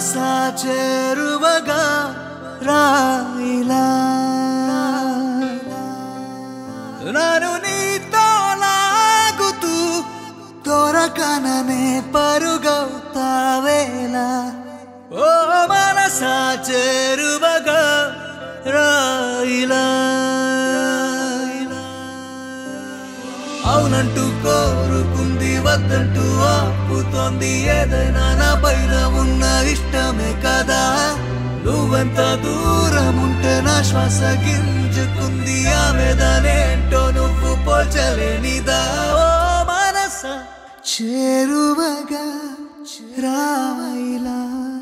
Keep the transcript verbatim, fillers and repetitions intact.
మనసా చేరువగా రాయిలా నన్ను నీతో లాగుతూ దొరకననే పరుగవుతావేలా ఓ మనసా చేరువగా రాయిలా అవునంటూ కోరుకుంది వద్దంటూ ఆపుతోంది ఏదైనా నా పైన ఉన్న ఇష్టమే కదా నువ్వెంత దూరం ఉంటే నా శ్వాస గింజుకుంది ఆమెదనేంటో నువ్వు పోల్చలేనిదా ఓ మనసా చేరువగా రాయిలా